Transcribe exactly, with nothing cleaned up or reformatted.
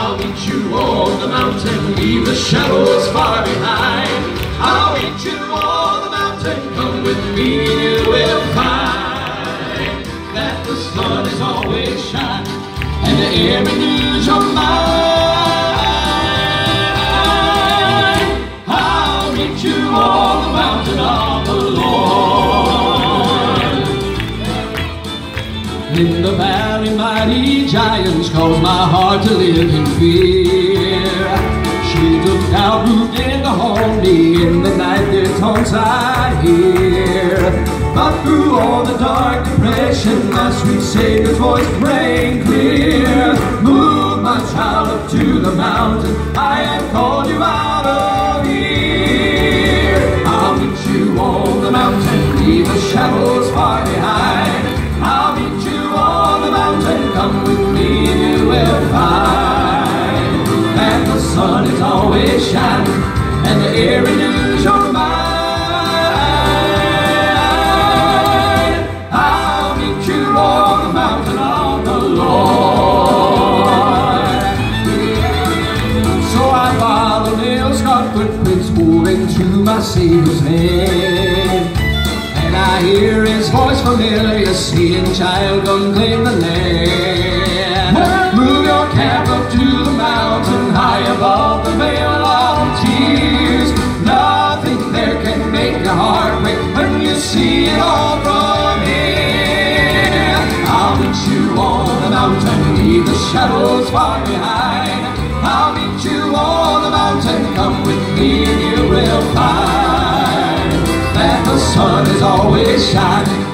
I'll meet you on the mountain, leave the shadows far behind. I'll meet you on the mountain, come with me and you will find that the sun is always shining and the air renews your mind. I'll meet you on the mountain of the Lord. In the valley mighty giants cause my heart to live in fear. Shields of doubt moved in to haunt me in the night, their taunts I hear. But through all the dark depression, my sweet Savior's voice rang clear. Move my child up to the mountain, I have called you out of here. I'll meet you on the mountain, leave the shadows far behind. I'll meet you on the mountain, come with me and you will find that the sun is always shining and the air renews your mind. I'll meet you on the mountain of the Lord. So I follow nail-scarred footprints moving to my Savior's hand, and I hear his voice familiar saying, child, come claim the land. Move your camp up to the mountain high above the veil of tears. Nothing there can make your heart break when you see it all from here. I'll meet you on the mountain, leave the shadows far behind. I'll meet you on the mountain, come with me and you will find that the sun is always shining